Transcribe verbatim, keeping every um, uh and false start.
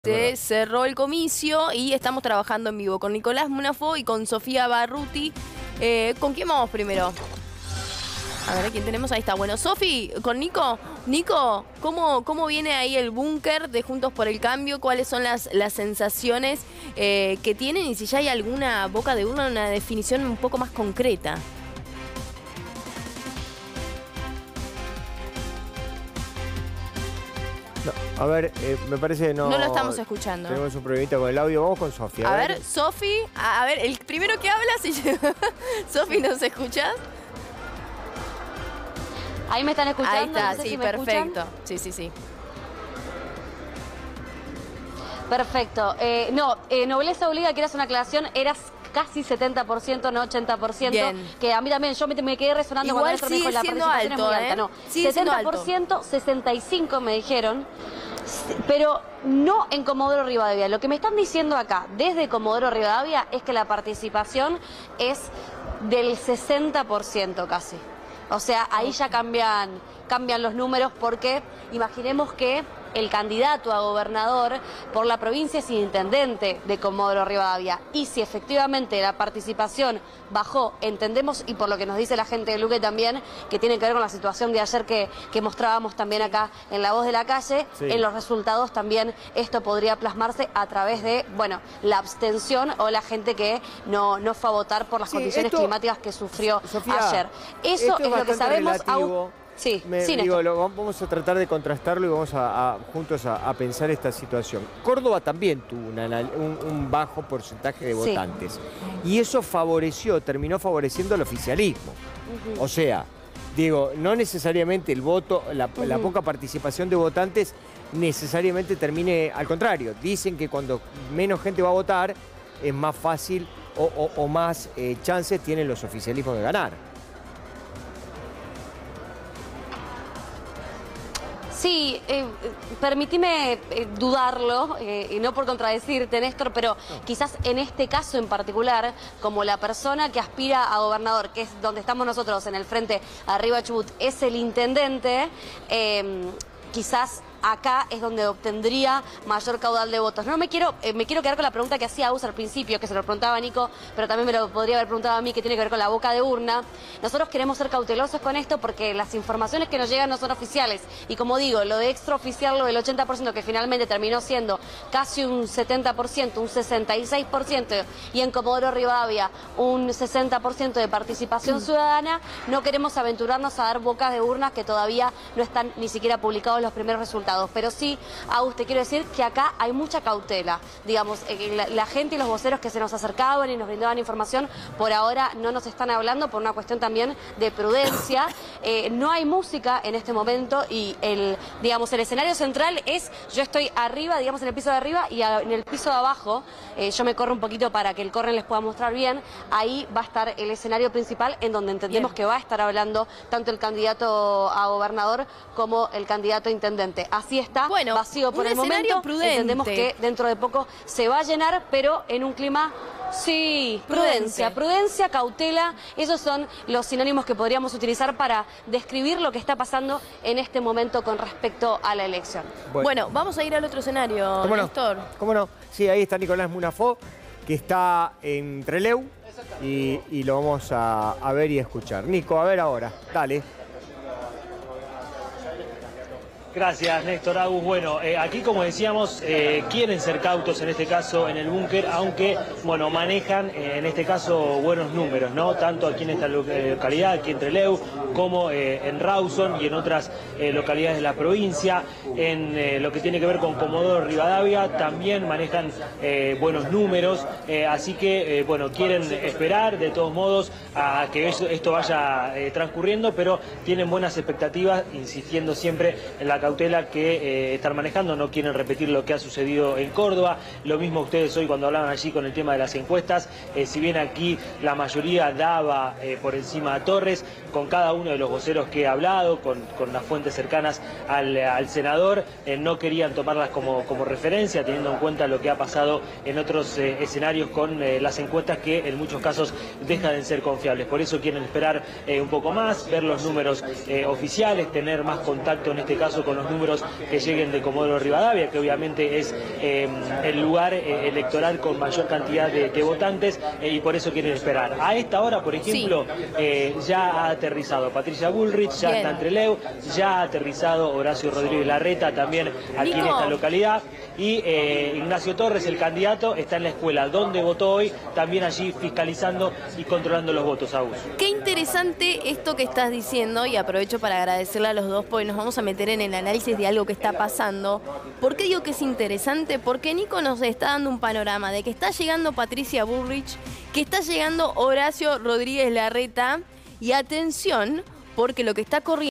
Se cerró el comicio y estamos trabajando en vivo con Nicolás Munafo y con Sofía Barruti. Eh, ¿Con quién vamos primero? A ver, ¿a quién tenemos? Ahí está. Bueno, Sofi, con Nico. Nico, ¿cómo, cómo viene ahí el búnker de Juntos por el Cambio? ¿Cuáles son las, las sensaciones eh, que tienen? Y si ya hay alguna boca de urna, una definición un poco más concreta. No, a ver, eh, me parece que no... No lo estamos escuchando. Tenemos un problemita con el audio. Vamos con Sofía. A, a ver, ver Sofi, a, a ver, el primero que habla, si... Sofi, ¿nos escuchas? Ahí me están escuchando. Ahí está, no sé sí, si me perfecto. escuchan. Sí, sí, sí. Perfecto. Eh, no, eh, Nobleza Obliga, que eras una aclaración, eras casi setenta por ciento, no ochenta por ciento. Bien. Que a mí también, yo me, me quedé resonando igual cuando me dijo la participación alto, es muy ¿eh? alta. No, sigue setenta por ciento, sesenta y cinco por ciento me dijeron, pero no en Comodoro Rivadavia. Lo que me están diciendo acá, desde Comodoro Rivadavia, es que la participación es del sesenta por ciento casi. O sea, ahí ya cambian, cambian los números porque imaginemos que el candidato a gobernador por la provincia es intendente de Comodoro Rivadavia. Y si efectivamente la participación bajó, entendemos, y por lo que nos dice la gente de Luque también, que tiene que ver con la situación de ayer que, que mostrábamos también acá en La Voz de la Calle, sí. En los resultados también esto podría plasmarse a través de, bueno, la abstención o la gente que no, no fue a votar por las sí, condiciones esto, climáticas que sufrió Sofía, ayer. Eso es, es lo que sabemos. Relativo. Sí, Me, sí digo, lo, vamos a tratar de contrastarlo y vamos a, a juntos a, a pensar esta situación. Córdoba también tuvo una, un, un bajo porcentaje de votantes. Sí. Y eso favoreció, terminó favoreciendo al oficialismo. Uh-huh. O sea, digo, no necesariamente el voto, la, uh-huh. la poca participación de votantes necesariamente termine, al contrario. Dicen que cuando menos gente va a votar es más fácil o, o, o más eh, chances tienen los oficialismos de ganar. Sí, eh, permitime eh, dudarlo, eh, y no por contradecirte, Néstor, pero no. Quizás en este caso en particular, como la persona que aspira a gobernador, que es donde estamos nosotros en el frente arriba Chubut, es el intendente, eh, quizás acá es donde obtendría mayor caudal de votos. No me quiero, eh, me quiero quedar con la pregunta que hacía Aus al principio, que se lo preguntaba a Nico, pero también me lo podría haber preguntado a mí, que tiene que ver con la boca de urna. Nosotros queremos ser cautelosos con esto porque las informaciones que nos llegan no son oficiales. Y como digo, lo de extraoficial, lo del ochenta por ciento, que finalmente terminó siendo casi un setenta por ciento, un sesenta y seis por ciento, y en Comodoro Rivadavia un sesenta por ciento de participación mm. ciudadana, no queremos aventurarnos a dar bocas de urnas que todavía no están ni siquiera publicados los primeros resultados. Pero sí, Agus, te quiero decir que acá hay mucha cautela. Digamos, eh, la, la gente y los voceros que se nos acercaban y nos brindaban información, por ahora no nos están hablando por una cuestión también de prudencia. Eh, no hay música en este momento y el, digamos, el escenario central es, yo estoy arriba, digamos, en el piso de arriba y a, en el piso de abajo, eh, yo me corro un poquito para que el corren les pueda mostrar bien, ahí va a estar el escenario principal en donde entendemos bien. Que va a estar hablando tanto el candidato a gobernador como el candidato a intendente. Así está, bueno, vacío por el momento, prudente. Entendemos que dentro de poco se va a llenar, pero en un clima, sí, prudencia, prudencia, cautela, esos son los sinónimos que podríamos utilizar para describir lo que está pasando en este momento con respecto a la elección. Bueno, bueno vamos a ir al otro escenario, ¿Cómo Néstor. No? ¿Cómo no? Sí, ahí está Nicolás Munafo, que está en Trelew, y, y lo vamos a, a ver y a escuchar. Nico, a ver ahora, dale. Gracias, Néstor, Agus. Bueno, eh, aquí, como decíamos, eh, quieren ser cautos en este caso en el búnker, aunque, bueno, manejan eh, en este caso buenos números, ¿no? Tanto aquí en esta localidad, aquí en Trelew, como eh, en Rawson y en otras eh, localidades de la provincia. En eh, lo que tiene que ver con Comodoro Rivadavia, también manejan eh, buenos números, eh, así que, eh, bueno, quieren esperar, de todos modos, a que eso, esto vaya eh, transcurriendo, pero tienen buenas expectativas, insistiendo siempre en la cautela que eh, están manejando, no quieren repetir lo que ha sucedido en Córdoba. Lo mismo ustedes hoy cuando hablaban allí con el tema de las encuestas, eh, si bien aquí la mayoría daba eh, por encima a Torres, con cada uno de los voceros que he hablado, con, con las fuentes cercanas al, al senador, eh, no querían tomarlas como, como referencia, teniendo en cuenta lo que ha pasado en otros eh, escenarios con eh, las encuestas que en muchos casos dejan de ser confiables. Por eso quieren esperar eh, un poco más, ver los números eh, oficiales, tener más contacto en este caso con con los números que lleguen de Comodoro Rivadavia, que obviamente es eh, el lugar eh, electoral con mayor cantidad de, de votantes, eh, y por eso quieren esperar. A esta hora, por ejemplo, sí. eh, ya ha aterrizado Patricia Bullrich, ya Bien. está en Trelew, ya ha aterrizado Horacio Rodríguez Larreta también aquí Nico. en esta localidad, y eh, Ignacio Torres, el candidato, está en la escuela donde votó hoy, también allí fiscalizando y controlando los votos, Agus. Qué interesante esto que estás diciendo, y aprovecho para agradecerle a los dos porque nos vamos a meter en el análisis de algo que está pasando. ¿Por qué digo que es interesante? Porque Nico nos está dando un panorama de que está llegando Patricia Bullrich, que está llegando Horacio Rodríguez Larreta, y atención, porque lo que está corriendo